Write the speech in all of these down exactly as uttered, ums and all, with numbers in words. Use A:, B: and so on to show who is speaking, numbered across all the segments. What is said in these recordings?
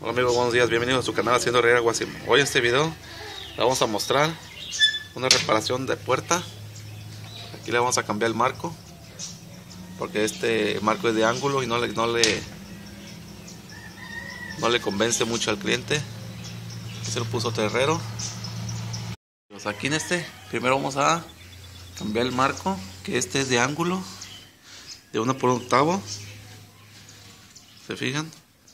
A: Hola amigos, buenos días, bienvenidos a su canal Haciendo Herrería Guasimo. Hoy en este video le vamos a mostrar una reparación de puerta. Aquí le vamos a cambiar el marco, porque este marco es de ángulo y no le, no le, no le convence mucho al cliente. Aquí se lo puso otro herrero. Pues aquí en este, primero vamos a cambiar el marco, que este es de ángulo, de uno por un octavo. ¿Se fijan?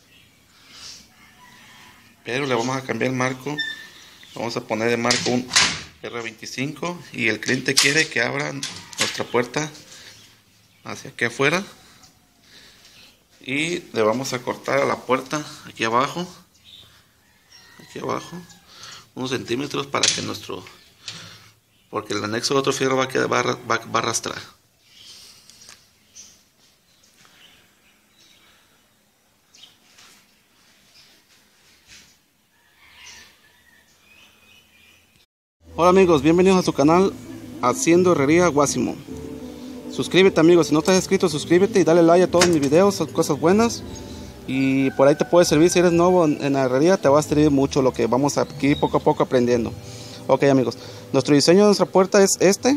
A: Pero le vamos a cambiar el marco, vamos a poner de marco un R veinticinco y el cliente quiere que abra nuestra puerta hacia aquí afuera y le vamos a cortar a la puerta aquí abajo, aquí abajo, unos centímetros para que nuestro, porque el anexo de otro fierro va a, quedar, va a, va, va a arrastrar. Hola amigos, bienvenidos a su canal Haciendo Herrería Guasimo. Suscríbete amigos, si no estás inscrito suscríbete y dale like a todos mis videos, son cosas buenas. Y por ahí te puede servir, si eres nuevo en la herrería te va a servir mucho lo que vamos aquí poco a poco aprendiendo. Ok amigos, nuestro diseño de nuestra puerta es este.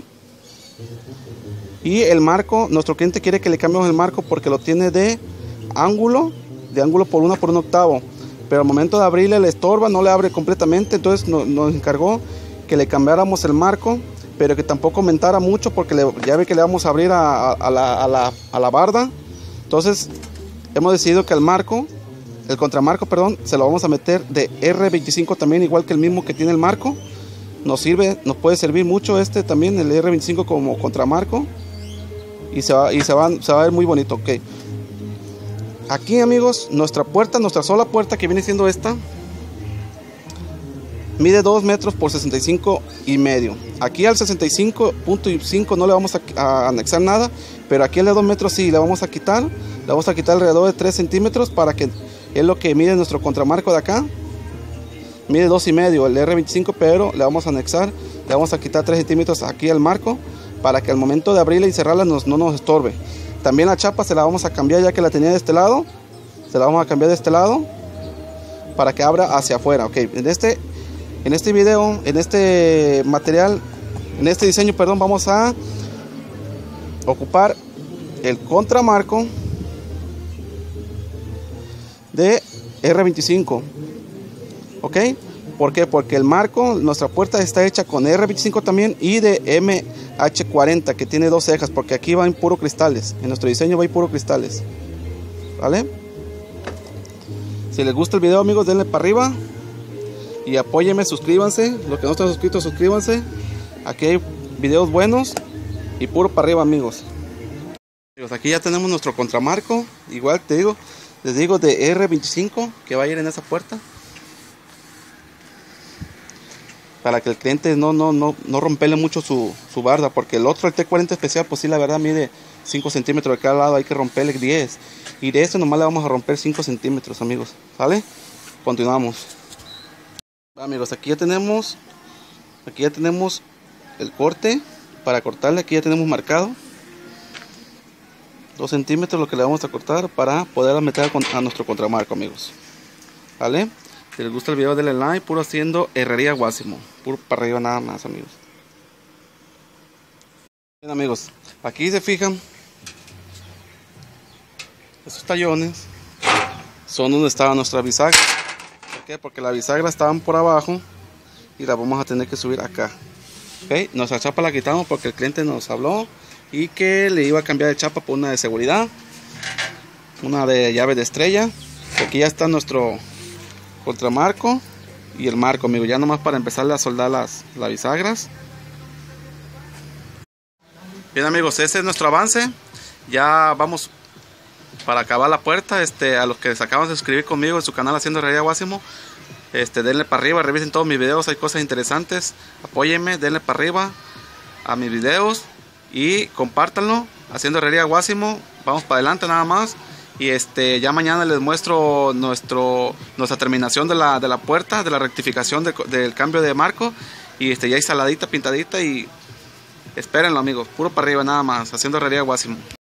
A: Y el marco, nuestro cliente quiere que le cambiemos el marco porque lo tiene de ángulo, de ángulo por una por un octavo. Pero al momento de abrirle le estorba, no le abre completamente, entonces nos, nos encargó que le cambiáramos el marco, pero que tampoco aumentara mucho porque le, ya ve que le vamos a abrir a, a, a, la, a, la, a la barda. Entonces hemos decidido que el marco, el contramarco, perdón, se lo vamos a meter de R veinticinco también, igual que el mismo que tiene el marco. Nos sirve, nos puede servir mucho este también, el R veinticinco como contramarco, y se va, y se va, se va a ver muy bonito. Ok, aquí amigos, nuestra puerta, nuestra sola puerta que viene siendo esta, mide dos metros por sesenta y cinco y medio. Aquí al sesenta y cinco punto cinco no le vamos a, a anexar nada, pero aquí al de dos metros sí le vamos a quitar. Le vamos a quitar alrededor de tres centímetros para que es lo que mide nuestro contramarco de acá. Mide dos y medio el R veinticinco, pero le vamos a anexar, le vamos a quitar tres centímetros aquí al marco para que al momento de abrirla y cerrarla nos, no nos estorbe. También la chapa se la vamos a cambiar, ya que la tenía de este lado, se la vamos a cambiar de este lado para que abra hacia afuera. Ok, en este En este video, en este material, en este diseño, perdón, vamos a ocupar el contramarco de R veinticinco. ¿Ok? ¿Por qué? Porque el marco, nuestra puerta está hecha con R veinticinco también y de M H cuarenta, que tiene dos cejas, porque aquí va en puro cristales. En nuestro diseño va en puro cristales. ¿Vale? Si les gusta el video, amigos, denle para arriba. Y apóyenme, suscríbanse. Los que no están suscritos, suscríbanse. Aquí hay videos buenos. Y puro para arriba, amigos. Aquí ya tenemos nuestro contramarco. Igual te digo, les digo de R veinticinco que va a ir en esa puerta. Para que el cliente no, no, no, no rompele mucho su, su barda. Porque el otro, el T cuarenta especial, pues sí, la verdad mide cinco centímetros de cada lado. Hay que romperle diez. Y de este nomás le vamos a romper cinco centímetros, amigos. ¿Sale? Continuamos. Amigos, aquí ya tenemos aquí ya tenemos el corte para cortarle. Aquí ya tenemos marcado dos centímetros lo que le vamos a cortar para poder meter a nuestro contramarco, amigos. ¿Vale? Si les gusta el video, denle like. Puro Haciendo Herrería Guasimo, puro para arriba nada más, amigos. Bien, amigos, aquí se fijan, esos tallones son donde estaba nuestra bisagra. ¿Por qué? Porque las bisagras estaban por abajo y las vamos a tener que subir acá. ¿Okay? Nuestra chapa la quitamos porque el cliente nos habló y que le iba a cambiar de chapa por una de seguridad, una de llave de estrella. Aquí ya está nuestro contramarco y el marco, amigo, ya nomás para empezarle a soldar las, las bisagras. Bien, amigos, ese es nuestro avance. Ya vamos para acabar la puerta. Este, a los que se acaban de suscribir conmigo en su canal Haciendo Herrería Guasimo, este, denle para arriba, revisen todos mis videos, hay cosas interesantes. Apóyenme, denle para arriba a mis videos y compártanlo. Haciendo Herrería Guasimo, vamos para adelante nada más. Y este, ya mañana les muestro nuestro, nuestra terminación de la, de la puerta, de la rectificación de, del cambio de marco. Y este, ya instaladita, pintadita, y espérenlo, amigos, puro para arriba nada más, Haciendo Herrería Guasimo.